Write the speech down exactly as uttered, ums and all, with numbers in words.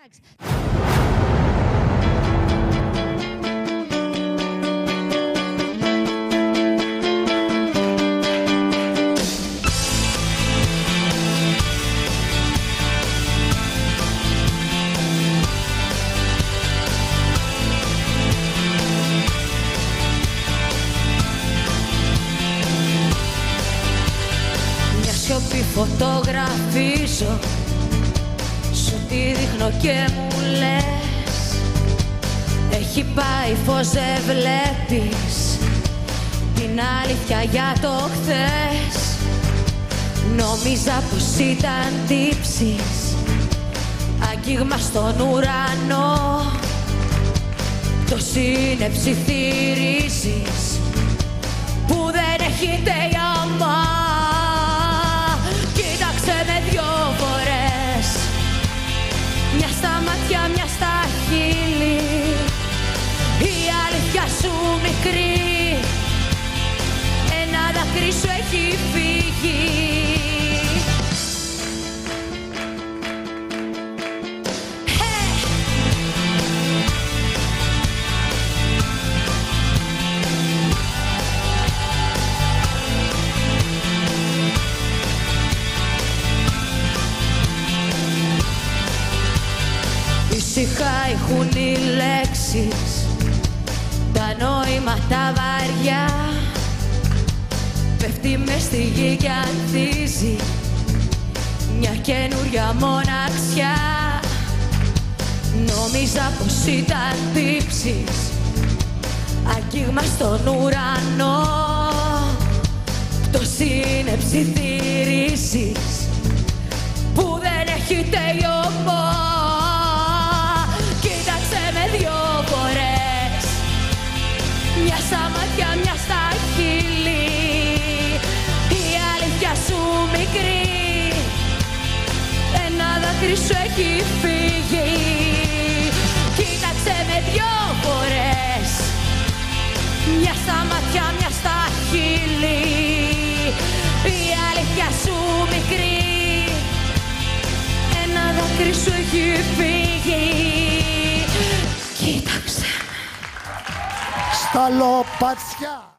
Σιωπή φωτογραφίζω, σου τη δείχνω και μου λες έχει πάει φως, δεν βλέπεις την αλήθεια για το χθες. Νόμιζα πως ήταν τύψεις, αγγίγμα στον ουρανό. Το σύννεψη θυρίζεις που δεν έχει τελειώμα. Με δυο φορές, μια στα μάτια, μια στα χείλη, η αλήθεια σου μικρή, ένα δάκρυ σου έχει φύγει. Ήσυχα ηχούν οι λέξεις, τα νόηματα βαριά. Πέφτει μες στη γη κι ανθίζει μια καινούρια μοναξιά. Νόμιζα πως ήταν τύψεις, αγγίγμα στον ουρανό. Το σύννεψη θυρίζεις που δεν έχει τελειώμα. Μια στα μάτια, μια στα χείλη, η αλήθεια σου μικρή, ένα δάκρυ σου έχει φύγει. Κοίταξε με δυο φορές, μια στα μάτια, μια στα χείλη, η αλήθεια σου μικρή, ένα δάκρυ σου έχει φύγει. Κοίταξε Στα λοπατσιά.